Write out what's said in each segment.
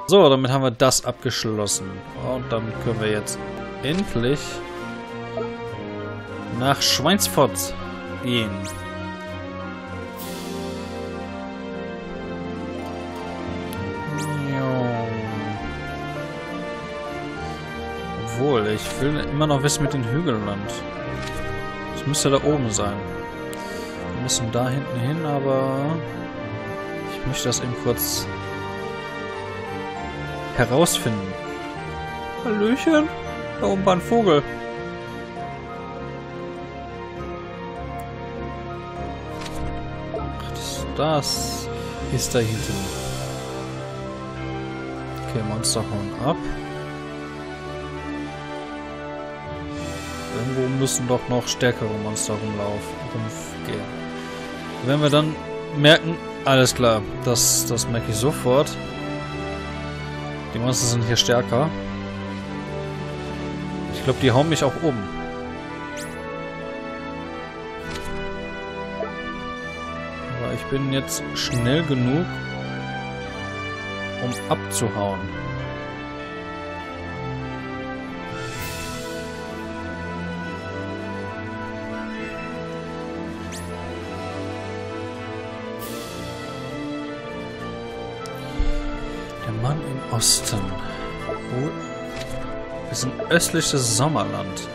So, damit haben wir das abgeschlossen. Und dann können wir jetzt endlich nach Schweinsfurt gehen. Obwohl, ich will immer noch wissen mit dem Hügelland. Das müsste da oben sein. Wir müssen da hinten hin, aber ich möchte das eben kurz herausfinden. Hallöchen? Da oben war ein Vogel. Ach, das ist da hinten. Okay, Monster hauen ab. Irgendwo müssen doch noch stärkere Monster rumgehen. Wenn wir dann merken, alles klar, das merke ich sofort. Die Monster sind hier stärker. Ich glaube, die hauen mich auch um. Aber ich bin jetzt schnell genug, um abzuhauen. Mann im Osten. Wo? Wir sind östliches Sommerland.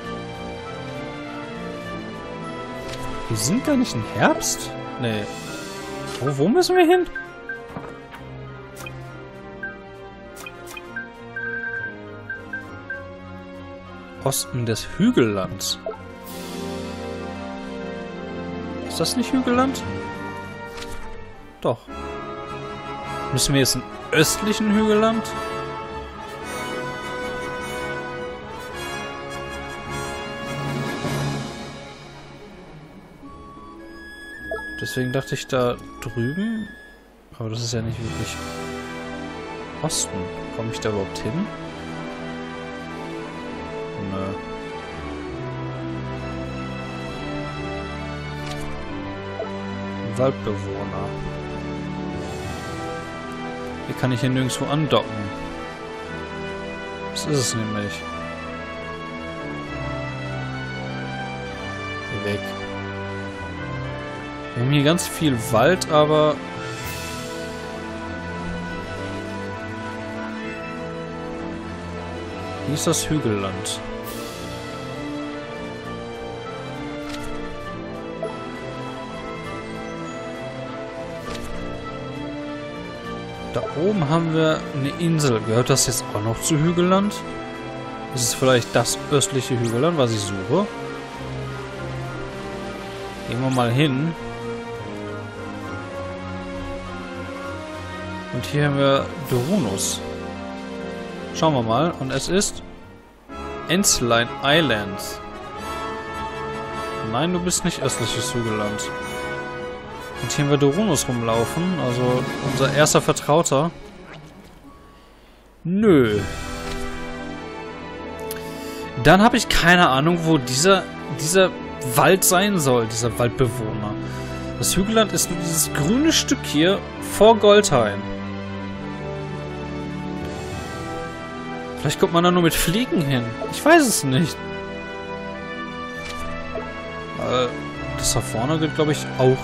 Wir sind gar nicht im Herbst? Nee. Wo müssen wir hin? Osten des Hügellands. Ist das nicht Hügelland? Doch. Müssen wir jetzt im östlichen Hügelland? Deswegen dachte ich da drüben. Aber das ist ja nicht wirklich Osten. Komme ich da überhaupt hin? Nö. Waldbewohner. Hier kann ich hier nirgendwo andocken. Das ist es nämlich. Hier weg. Wir haben hier ganz viel Wald, aber hier ist das Hügelland. Da oben haben wir eine Insel. Gehört das jetzt auch noch zu Hügelland? Ist es vielleicht das östliche Hügelland, was ich suche? Gehen wir mal hin. Und hier haben wir Dorunus. Schauen wir mal. Und es ist Ensline Islands. Nein, du bist nicht östliches Hügelland. Und hier haben wir Dorunus rumlaufen. Also unser erster Vertrauter. Nö. Dann habe ich keine Ahnung, wo dieser Wald sein soll. Dieser Waldbewohner. Das Hügelland ist nur dieses grüne Stück hier vor Goldhain. Vielleicht kommt man da nur mit Fliegen hin. Ich weiß es nicht. Das da vorne geht, glaube ich, auch nicht.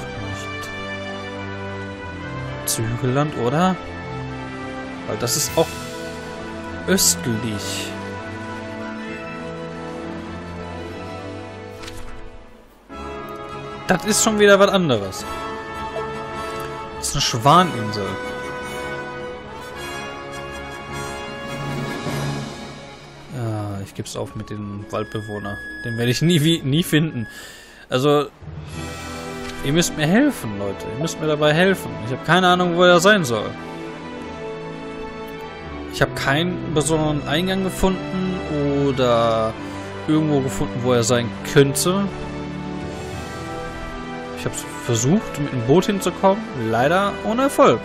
Zu Hügelland, oder? Weil das ist auch östlich. Das ist schon wieder was anderes. Das ist eine Schwaninsel. Ja, ich geb's auf mit dem Waldbewohner. Den werde ich nie finden. Also, ihr müsst mir helfen, Leute. Ihr müsst mir dabei helfen. Ich habe keine Ahnung, wo er sein soll. Ich habe keinen besonderen Eingang gefunden oder irgendwo gefunden, wo er sein könnte. Ich habe versucht, mit dem Boot hinzukommen. Leider ohne Erfolg.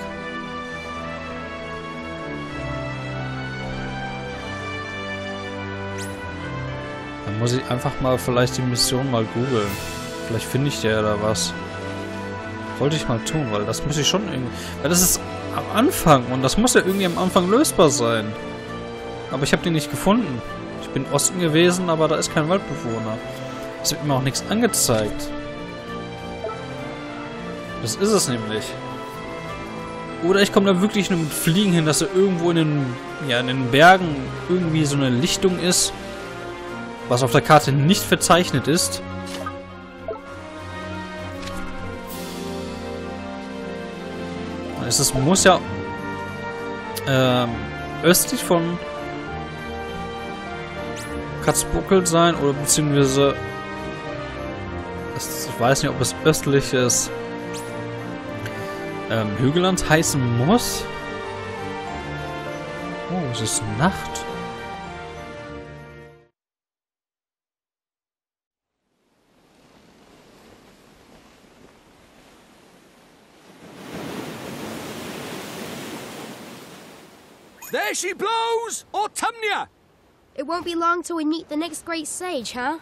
Dann muss ich einfach mal vielleicht die Mission mal googeln. Vielleicht finde ich ja da was. Wollte ich mal tun, weil das muss ich schon irgendwie... Weil das ist am Anfang. Und das muss ja irgendwie am Anfang lösbar sein. Aber ich habe den nicht gefunden. Ich bin Osten gewesen, aber da ist kein Waldbewohner. Es wird mir auch nichts angezeigt. Das ist es nämlich. Oder ich komme da wirklich nur mit Fliegen hin, dass da irgendwo in den Bergen irgendwie so eine Lichtung ist, was auf der Karte nicht verzeichnet ist. Es muss ja östlich von Katzbuckel sein, oder beziehungsweise ich weiß nicht, ob es östlich ist. Hügelland heißen muss. Oh, es ist Nacht. There she blows! Autumnia! It won't be long till we meet the next great sage, huh?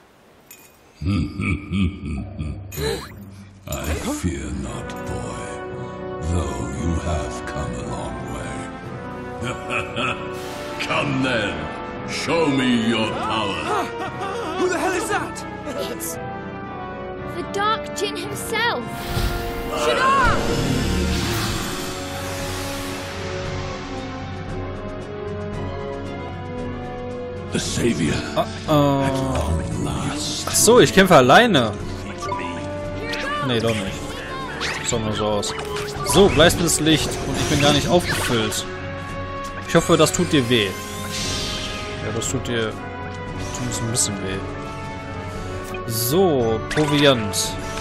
I fear not, boy, though you have come a long way. Come then, show me your power. Who the hell is that? It's the Dark Djinn himself. Shadar! The Savior. At long last. Ach so, ich kämpfe alleine. Nee, doch nicht. Sieht doch nur so aus. So, gleißendes Licht. Und ich bin gar nicht aufgefüllt. Ich hoffe, das tut dir weh. Ja, das tut dir zumindest ein bisschen weh. So, Proviant.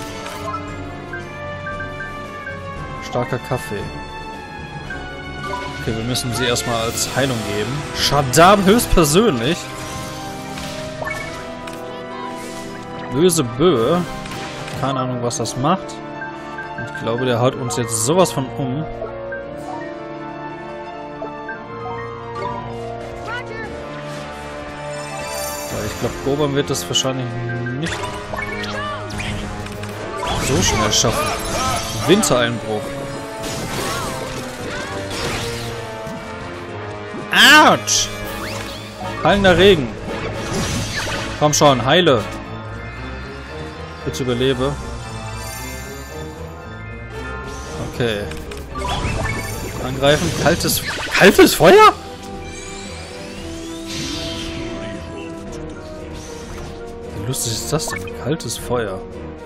Starker Kaffee. Okay, wir müssen sie erstmal als Heilung geben. Shaddam höchstpersönlich. Böse Böe. Keine Ahnung, was das macht. Und ich glaube, der haut uns jetzt sowas von um. Weil ich glaube, Goban wird das wahrscheinlich nicht so schnell schaffen. Wintereinbruch. Autsch! Heilender Regen. Komm schon, heile. Bitte überlebe. Okay. Angreifen. Kaltes Feuer? Wie lustig ist das denn? Kaltes Feuer.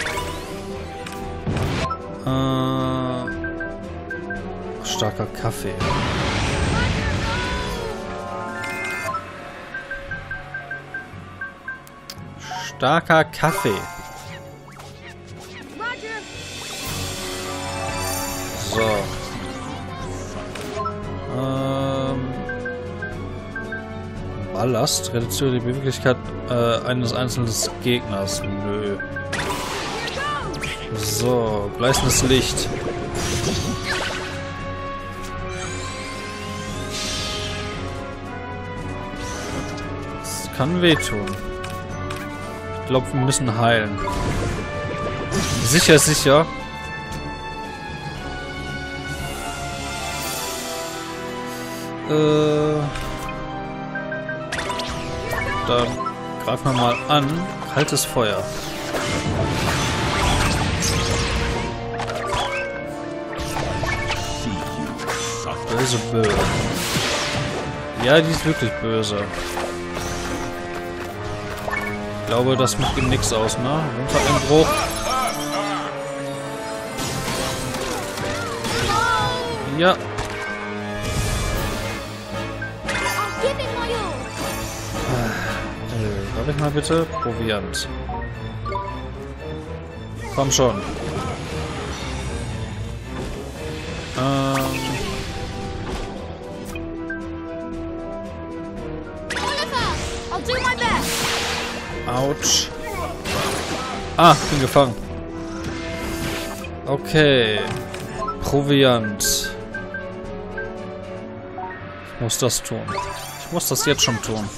Starker Kaffee. Starker Kaffee. So. Ballast reduziert die Beweglichkeit eines einzelnen Gegners. Nö. So, gleißendes Licht. Das kann wehtun. Ich glaube, wir müssen heilen. Sicher, sicher. Dann greifen wir mal an. Kaltes Feuer. Böse Böe. Ja, die ist wirklich böse. Ich glaube, das macht ihm nichts aus, ne? Wintereinbruch. Ja. Darf ich mal bitte? Proviant. Komm schon. Autsch. Ah, bin gefangen. Okay. Proviant. Ich muss das tun. Ich muss das jetzt schon tun.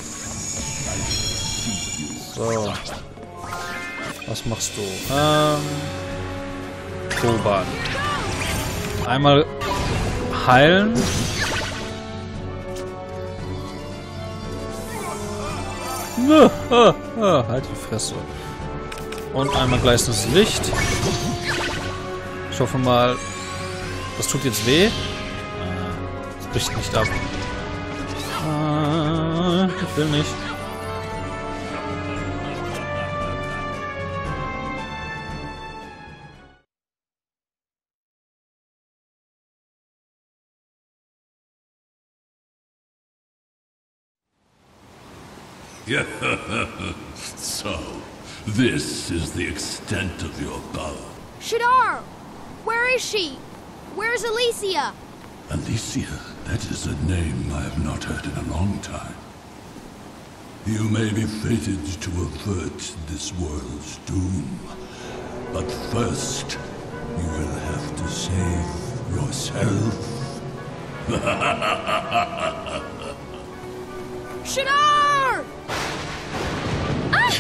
So. Was machst du? Koban. Einmal heilen. Halt die Fresse. Und einmal gleißendes Licht. Ich hoffe mal, das tut jetzt weh. Das bricht nicht ab. Ich will nicht. So, this is the extent of your power. Shadar! Where is she? Where's Alicia? Alicia, that is a name I have not heard in a long time. You may be fated to avert this world's doom, but first, you will have to save yourself. Shadar! Ah!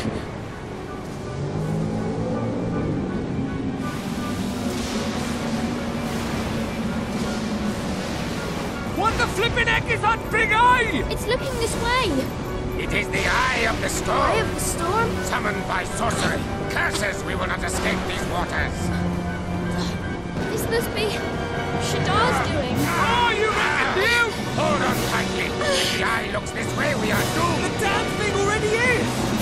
What the flippin' heck is that big eye? It's looking this way. It is the Eye of the Storm. Eye of the storm? Summoned by sorcery. Curses, we will not escape these waters. This must be Shadar's doing. Oh, you reckon you? Hold on tightly. If the Eye looks this way, we are doomed. The damn thing already is!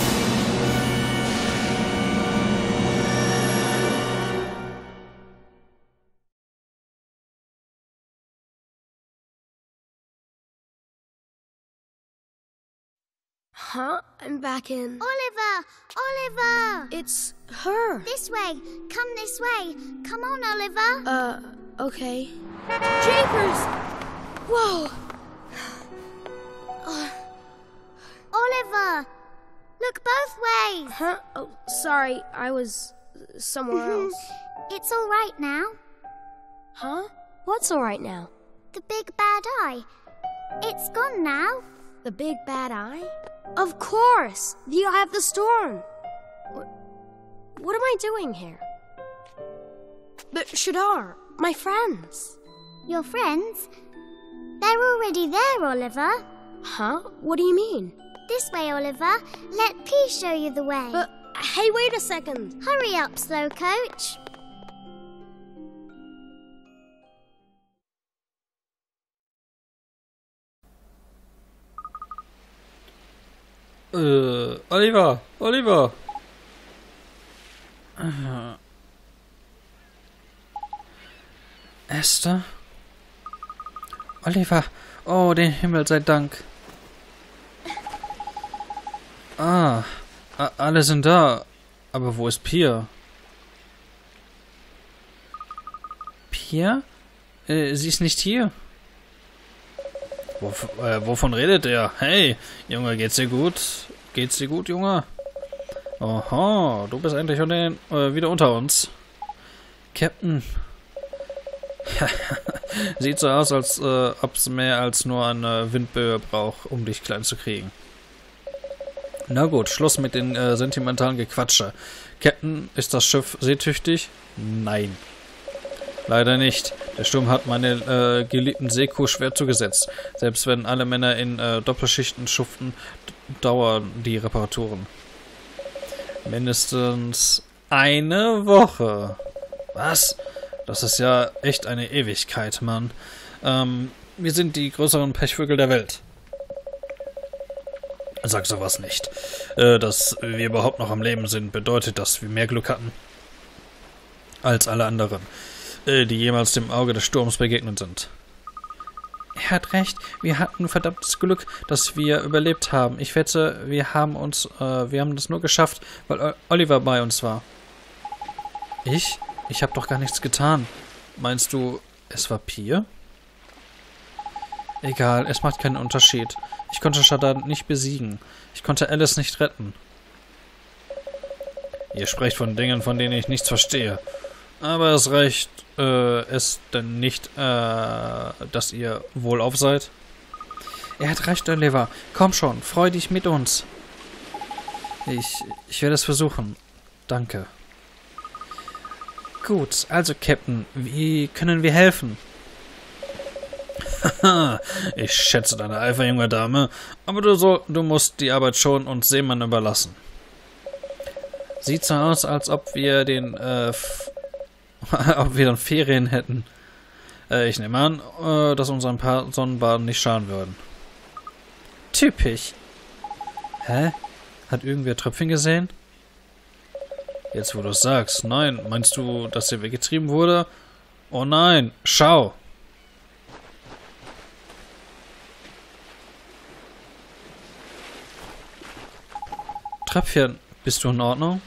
Huh? I'm back in. Oliver! Oliver! It's her. This way! Come this way! Come on, Oliver! Okay. Jeepers! Whoa! Oliver! Look both ways! Huh? Oh, sorry. I was somewhere else. It's all right now. Huh? What's all right now? The big bad eye. It's gone now. The big bad eye? Of course! The Eye of the Storm! What am I doing here? But Shadar, my friends. Your friends? They're already there, Oliver. Huh? What do you mean? This way, Oliver. Let P show you the way. But, hey, wait a second. Hurry up, Slowcoach. Oliver! Oliver! Esther? Oliver! Oh, den Himmel sei Dank. Alle sind da. Aber wo ist Pia? Pia? Sie ist nicht hier. Wovon redet er? Hey, Junge, geht's dir gut? Geht's dir gut, Junge? Oho, du bist endlich wieder unter uns. Captain. Sieht so aus, als ob es mehr als nur eine Windböe braucht, um dich klein zu kriegen. Na gut, Schluss mit den sentimentalen Gequatsche. Captain, ist das Schiff seetüchtig? Nein. Leider nicht. Der Sturm hat meine geliebten Seekuh schwer zugesetzt. Selbst wenn alle Männer in Doppelschichten schuften, dauern die Reparaturen. Mindestens eine Woche. Was? Das ist ja echt eine Ewigkeit, Mann. Wir sind die größeren Pechvögel der Welt. Sag sowas nicht. Dass wir überhaupt noch am Leben sind, bedeutet, dass wir mehr Glück hatten als alle anderen, die jemals dem Auge des Sturms begegnet sind. Er hat recht. Wir hatten verdammtes Glück, dass wir überlebt haben. Ich wette, wir haben das nur geschafft, weil Oliver bei uns war. Ich? Ich habe doch gar nichts getan. Meinst du, es war Pia? Egal, es macht keinen Unterschied. Ich konnte Shadar nicht besiegen. Ich konnte Alice nicht retten. Ihr sprecht von Dingen, von denen ich nichts verstehe. Aber es reicht es denn nicht, dass ihr wohlauf seid? Er hat recht, Oliver. Komm schon, freu dich mit uns. Ich werde es versuchen. Danke. Gut, also Captain, wie können wir helfen? Ich schätze deine Eifer, junge Dame, aber du musst die Arbeit schon uns Seemann überlassen. Sieht so aus, als ob wir dann Ferien hätten. Ich nehme an, dass unseren paar Sonnenbaden nicht schaden würden. Typisch. Hä? Hat irgendwer Tröpfchen gesehen? Jetzt, wo du es sagst. Nein, meinst du, dass er weggetrieben wurde? Oh nein, schau. Tröpfchen, bist du in Ordnung?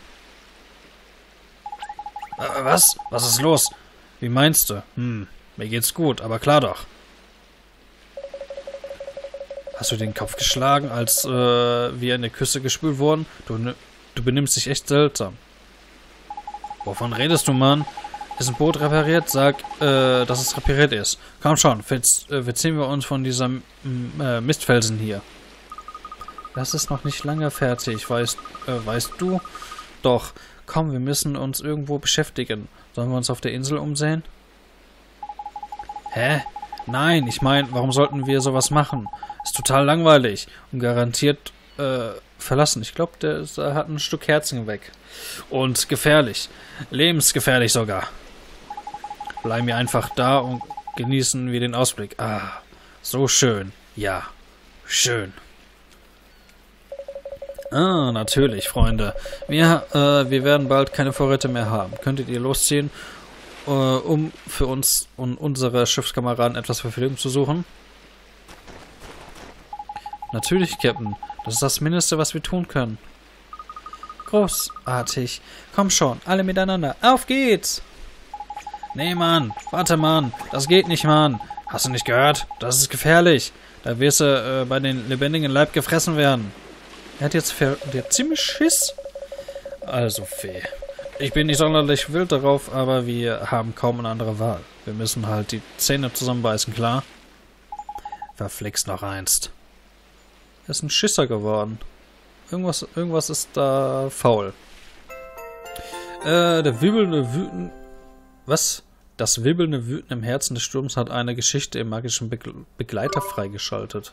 Was? Was ist los? Wie meinst du? Mir geht's gut, aber klar doch. Hast du den Kopf geschlagen, als wir in der Küste gespült wurden? Du benimmst dich echt seltsam. Wovon redest du, Mann? Ist ein Boot repariert? Sag, dass es repariert ist. Komm schon, verziehen wir uns von diesem Mistfelsen hier. Das ist noch nicht lange fertig, weißt du? Doch, komm, wir müssen uns irgendwo beschäftigen. Sollen wir uns auf der Insel umsehen? Hä? Nein, ich meine, warum sollten wir sowas machen? Ist total langweilig und garantiert verlassen. Ich glaube, der hat ein Stück Herzen weg. Und gefährlich. Lebensgefährlich sogar. Bleiben wir einfach da und genießen wir den Ausblick. Ah, so schön. Ja, schön. Ah, natürlich, Freunde. Wir werden bald keine Vorräte mehr haben. Könntet ihr losziehen, um für uns und unsere Schiffskameraden etwas Verpflegung zu suchen? Natürlich, Captain. Das ist das Mindeste, was wir tun können. Großartig. Komm schon, alle miteinander. Auf geht's! Nee, Mann. Warte, Mann. Das geht nicht, Mann. Hast du nicht gehört? Das ist gefährlich. Da wirst du bei den lebendigen Leib gefressen werden. Der hat ziemlich Schiss. Also, Fee. Ich bin nicht sonderlich wild darauf, aber wir haben kaum eine andere Wahl. Wir müssen halt die Zähne zusammenbeißen, klar? Verflixt noch einst. Er ist ein Schisser geworden. Irgendwas ist da faul. Der wirbelnde Wüten... Was? Das wirbelnde Wüten im Herzen des Sturms hat eine Geschichte im magischen Begleiter freigeschaltet.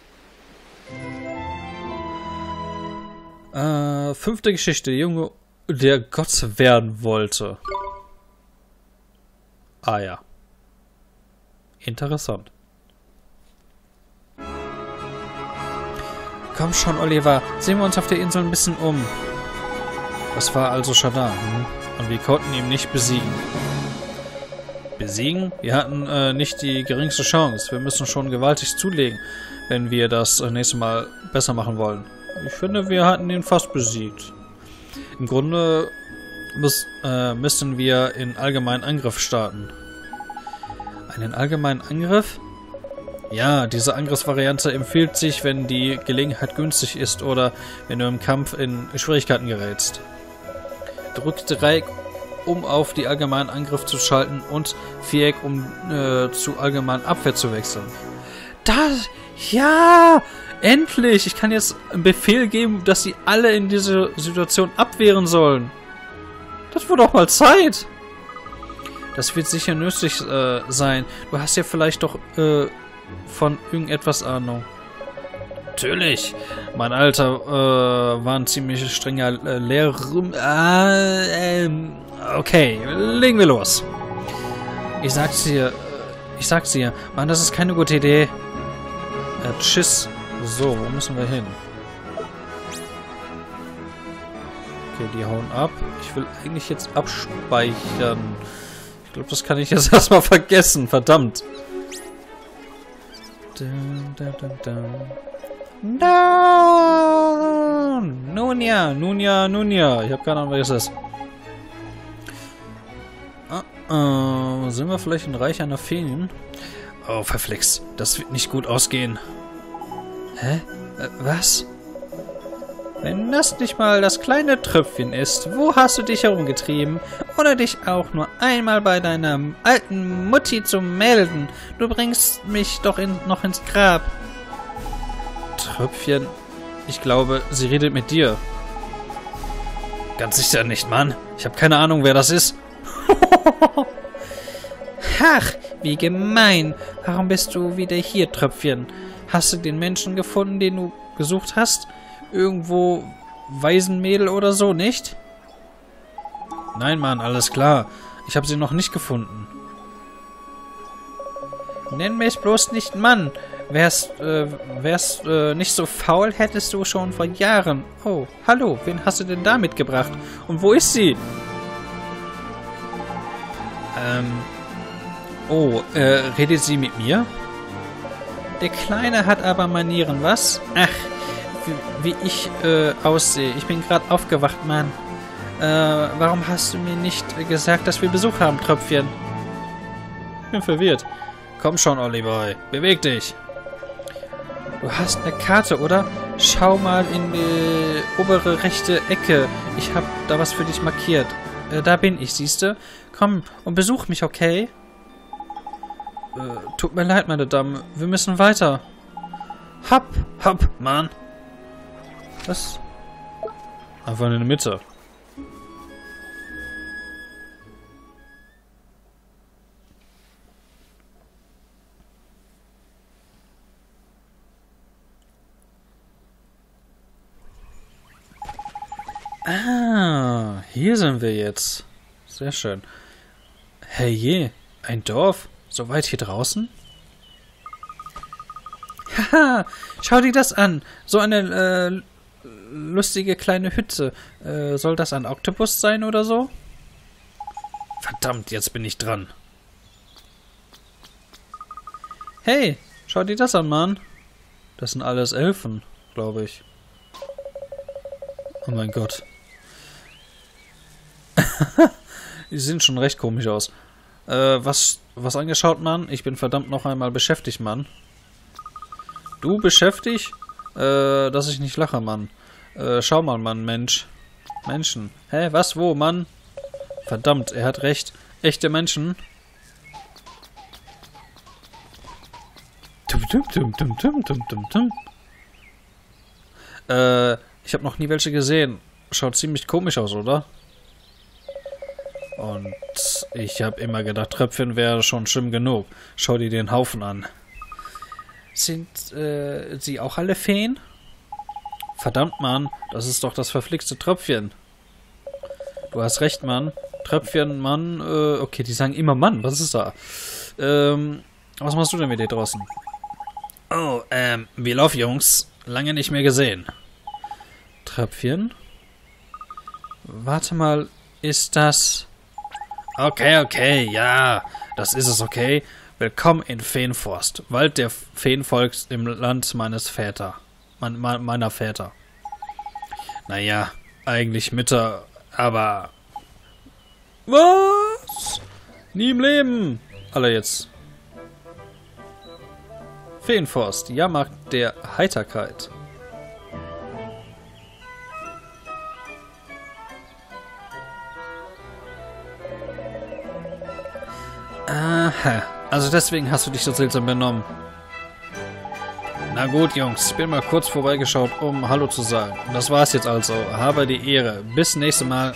5. Geschichte. Der Junge, der Gott werden wollte. Ah ja. Interessant. Komm schon, Oliver. Sehen wir uns auf der Insel ein bisschen um. Das war also Shadar. Und wir konnten ihn nicht besiegen. Besiegen? Wir hatten nicht die geringste Chance. Wir müssen schon gewaltig zulegen, wenn wir das nächste Mal besser machen wollen. Ich finde, wir hatten ihn fast besiegt. Im Grunde müssen wir in allgemeinen Angriff starten. Einen allgemeinen Angriff? Ja, diese Angriffsvariante empfiehlt sich, wenn die Gelegenheit günstig ist oder wenn du im Kampf in Schwierigkeiten gerätst. Drück Dreieck, um auf die allgemeinen Angriff zu schalten, und Viereck, um zu allgemeinen Abwehr zu wechseln. Das... Ja! Endlich! Ich kann jetzt einen Befehl geben, dass sie alle in dieser Situation abwehren sollen. Das wird doch mal Zeit! Das wird sicher nützlich sein. Du hast ja vielleicht doch von irgendetwas Ahnung. Natürlich! Mein Alter war ein ziemlich strenger Lehrer. Okay, legen wir los. Ich sag's dir, Mann, das ist keine gute Idee. Tschüss. So, wo müssen wir hin? Okay, die hauen ab. Ich will eigentlich jetzt abspeichern. Ich glaube, das kann ich jetzt erstmal vergessen. Verdammt. No! Nun ja. Ich habe keine Ahnung, was das ist. Sind wir vielleicht ein Reich einer Feen? Oh, verflixt. Das wird nicht gut ausgehen. Hä? Was? Wenn das nicht mal das kleine Tröpfchen ist, wo hast du dich herumgetrieben? Oder dich auch nur einmal bei deiner alten Mutti zu melden? Du bringst mich doch noch ins Grab. Tröpfchen? Ich glaube, sie redet mit dir. Ganz sicher nicht, Mann. Ich habe keine Ahnung, wer das ist. Ach, Wie gemein. Warum bist du wieder hier, Tröpfchen? Hast du den Menschen gefunden, den du gesucht hast? Irgendwo Waisenmädel oder so, nicht? Nein, Mann, alles klar. Ich habe sie noch nicht gefunden. Nenn mich bloß nicht Mann. Wärst nicht so faul, hättest du schon vor Jahren... Oh, hallo, wen hast du denn da mitgebracht? Und wo ist sie? Redet sie mit mir? Der Kleine hat aber Manieren, was? Ach, wie ich aussehe. Ich bin gerade aufgewacht, Mann. Warum hast du mir nicht gesagt, dass wir Besuch haben, Tröpfchen? Bin verwirrt. Komm schon, Olliboy. Beweg dich. Du hast eine Karte, oder? Schau mal in die obere rechte Ecke. Ich hab da was für dich markiert. Da bin ich, siehste? Komm und besuch mich, okay? Tut mir leid, meine Damen. Wir müssen weiter. Hopp, Mann. Was? Einfach in der Mitte. Ah, hier sind wir jetzt. Sehr schön. Hey je, ein Dorf? So weit hier draußen? Haha, schau dir das an. So eine lustige kleine Hütte. Soll das ein Oktopus sein oder so? Verdammt, jetzt bin ich dran. Hey, schau dir das an, Mann. Das sind alles Elfen, glaube ich. Oh mein Gott. Die sehen schon recht komisch aus. Was angeschaut, Mann? Ich bin verdammt noch einmal beschäftigt, Mann. Du beschäftigt? Dass ich nicht lache, Mann. Schau mal, Mann, Mensch. Menschen. Hä, was, wo, Mann? Verdammt, er hat recht. Echte Menschen. Ich habe noch nie welche gesehen. Schaut ziemlich komisch aus, oder? Und ich habe immer gedacht, Tröpfchen wäre schon schlimm genug. Schau dir den Haufen an. Sind sie auch alle Feen? Verdammt, Mann. Das ist doch das verflixte Tröpfchen. Du hast recht, Mann. Tröpfchen, Mann. Okay, die sagen immer Mann. Was ist da? Was machst du denn mit dir draußen? Oh, wir laufen, Jungs. Lange nicht mehr gesehen. Tröpfchen? Warte mal, ist das... Okay, ja, das ist es, okay. Willkommen in Feenforst, Wald der Feenvolks im Land meines Väter. Meiner Väter. Naja, eigentlich Mütter, aber... Was? Nie im Leben! Alle jetzt. Feenforst, Jahrmarkt der Heiterkeit. Aha, also deswegen hast du dich so seltsam benommen. Na gut, Jungs, ich bin mal kurz vorbeigeschaut, um Hallo zu sagen. Und das war's jetzt also. Habe die Ehre. Bis nächstes Mal.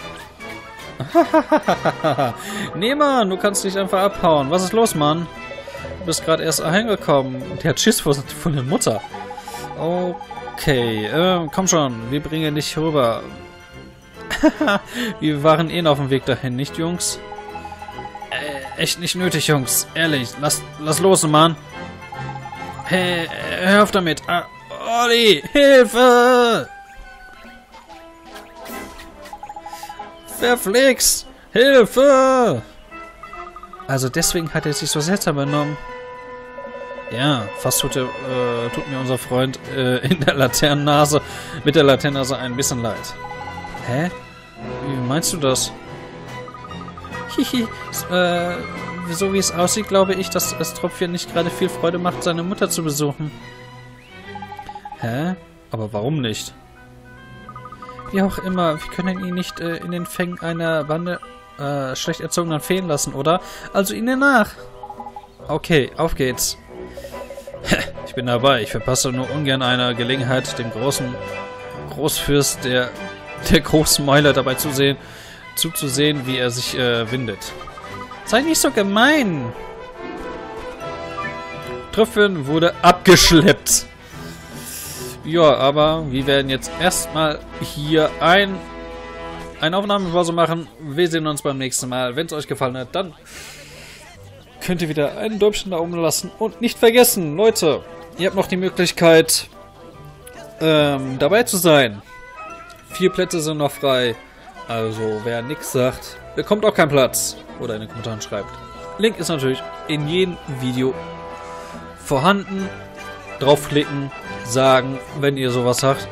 Nee, Mann, du kannst nicht einfach abhauen. Was ist los, Mann? Du bist gerade erst heimgekommen. Der hat Schiss vor der Mutter. Okay, komm schon, wir bringen dich rüber. Wir waren eh auf dem Weg dahin, nicht, Jungs? Echt nicht nötig, Jungs. Ehrlich, lass los, Mann. Hey, hör auf damit. Olli, Hilfe! Verflixt! Hilfe! Also deswegen hat er sich so seltsam benommen. Ja, fast tut mir unser Freund mit der Laternennase ein bisschen leid. Hä? Wie meinst du das? Hihi, so wie es aussieht, glaube ich, dass das Tröpfchen nicht gerade viel Freude macht, seine Mutter zu besuchen. Hä? Aber warum nicht? Wie auch immer, wir können ihn nicht in den Fängen einer Bande schlecht erzogenen Feen lassen, oder? Also ihnen nach! Okay, auf geht's. Ich bin dabei. Ich verpasse nur ungern eine Gelegenheit, dem Großfürst der Großmäuler dabei zuzusehen, wie er sich windet. Sei nicht so gemein! Trüffeln wurde abgeschleppt. Ja, aber wir werden jetzt erstmal hier eine Aufnahmepause machen. Wir sehen uns beim nächsten Mal. Wenn es euch gefallen hat, dann könnt ihr wieder einen Däumchen da oben lassen. Und nicht vergessen, Leute, ihr habt noch die Möglichkeit, dabei zu sein. 4 Plätze sind noch frei. Also, wer nichts sagt, bekommt auch keinen Platz. Oder in den Kommentaren schreibt. Link ist natürlich in jedem Video vorhanden. Draufklicken, sagen, wenn ihr sowas sagt.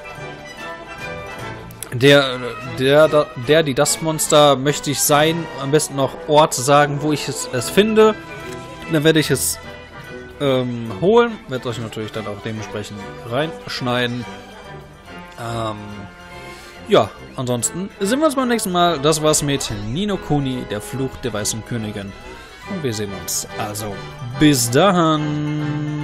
Das Monster möchte ich sein. Am besten noch Ort sagen, wo ich es finde. Dann werde ich es holen. Werde euch natürlich dann auch dementsprechend reinschneiden. Ja, ansonsten sehen wir uns beim nächsten Mal. Das war's mit Ni no Kuni, der Fluch der Weißen Königin. Und wir sehen uns. Also, bis dann.